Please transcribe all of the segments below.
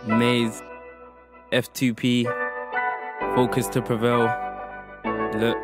Maze, F2P, Focus to Prevail. Look,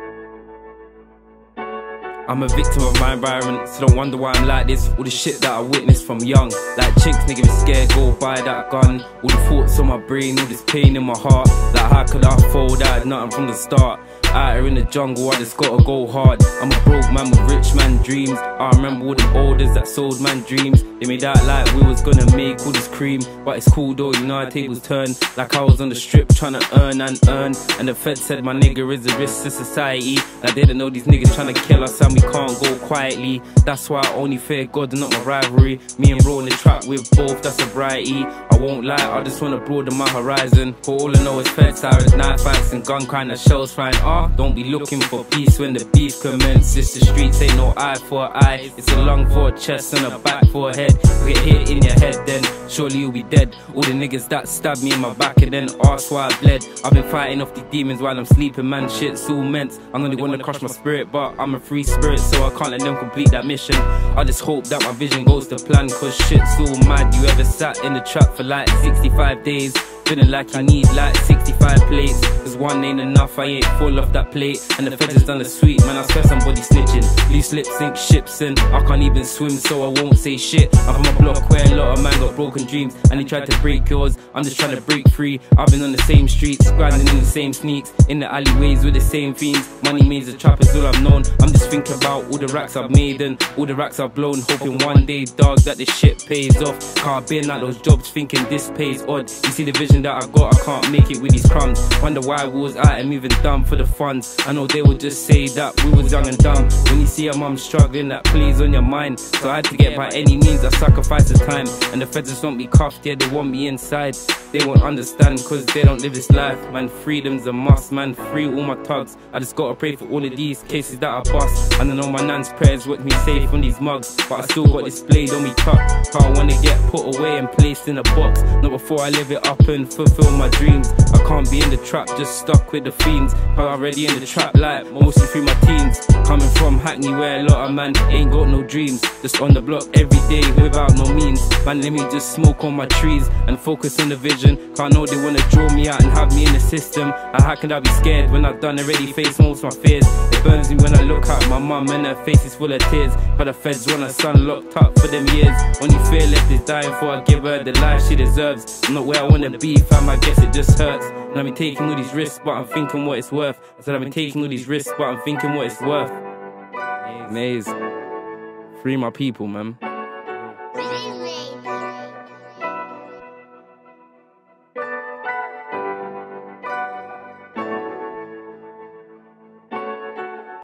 I'm a victim of my environment, so don't wonder why I'm like this. All the shit that I witnessed from young, like chinks nigga be scared, go buy that gun. All the thoughts on my brain, all this pain in my heart. Like how could I fold? I had nothing from the start. Out here in the jungle, I just gotta go hard. I'm a broke man with rich man dreams. I remember all the elders that sold man dreams. They made out like we was gonna make all this cream, but it's cool though, you know how tables turn. Like I was on the strip trying to earn and earn, and the Fed said my nigga is a risk to society. Like they didn't know these niggas trying to kill us and we can't go quietly. That's why I only fear God and not my rivalry. Me and bro in the trap with both, that's sobriety. I won't lie, I just wanna broaden my horizon. For all I know is Fed sirens, knife fights and gun crime, and shells flying. Don't be looking for peace when the beef commences. The streets ain't no eye for eye. It's a lung for a chest and a back for a head. You get hit in your head then surely you'll be dead. All the niggas that stabbed me in my back and then asked why I bled. I've been fighting off these demons while I'm sleeping, man, shit's all meant. I'm only gonna crush my spirit, but I'm a free spirit, so I can't let them complete that mission. I just hope that my vision goes to plan, cause shit's all mad. You ever sat in the trap for like 65 days? Feeling like you need like 65 plates, cause one ain't enough, I ain't full off that plate. And the feds has done the sweet, man, I swear somebody snitching. Loose lips sink ships and I can't even swim, so I won't say shit. I'm from a block where a lot of man got broken dreams, and they tried to break yours, I'm just trying to break free. I've been on the same streets, grinding in the same sneaks, in the alleyways with the same fiends. Money means the trap is all I've known. I'm just thinking about all the racks I've made and all the racks I've blown, hoping one day, dog, that this shit pays off. Can't be at those jobs thinking this pays odd. You see the vision that I got, I can't make it with these crumbs. Wonder why we was out and moving dumb for the funds. I know they would just say that we was young and dumb. When you see a mum struggling, that plays on your mind. So I had to get by any means, I sacrificed the time. And the feds just want me cuffed, yeah, they want me inside. They won't understand cause they don't live this life. Man, freedom's a must, man, free all my thugs. I just gotta pray for all of these cases that I bust. And I know my nan's prayers want me safe from these mugs, but I still got this blade on me tucked. Can't wanna get put away and placed in a box, not before I live it up and fulfill my dreams. I can't be in the trap, just stuck with the fiends. I'm already in the trap like mostly through my teens. Coming from Hackney where a lot of man ain't got no dreams, just on the block every day without no means. Man, let me just smoke on my trees and focus on the vision. Cause I know they wanna draw me out and have me in the system. And how can I be scared when I've done already faced most of my fears? It burns me when I look at my mum and her face is full of tears. But the feds want her son locked up for them years. Only fear left is dying for I give her the life she deserves. I'm not where I wanna be, fam, I guess it just hurts. And I've been taking all these risks, but I'm thinking what it's worth. I said I've been taking all these risks, but I'm thinking what it's worth. Maze, free my people, man.